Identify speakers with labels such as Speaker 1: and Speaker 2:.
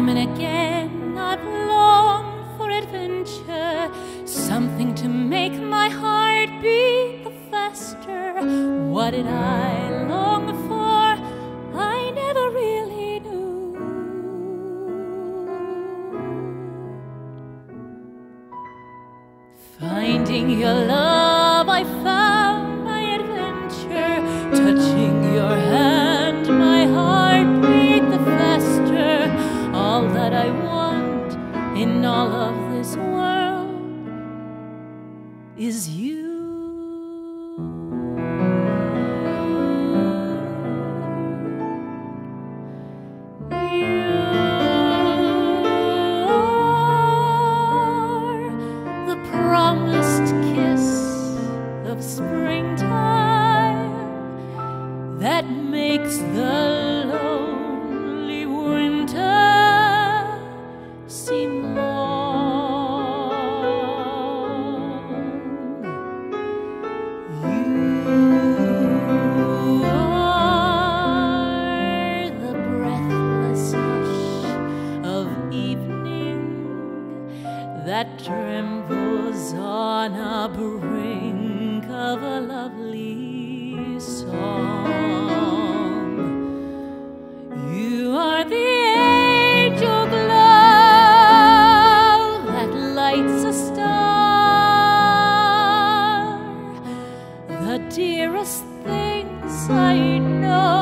Speaker 1: Time and again I've longed for adventure, something to make my heart beat the faster. What did I long for? I never really knew. Finding your love, I found my adventure. Touching your hand, my heart beat the faster. All that I want in all of this world is you. Promised kiss of springtime that makes the lonely winter seem long. You are the breathless hush of evening that trembles on a brink of a lovely song. You are the angel glow that lights a star, the dearest things I know.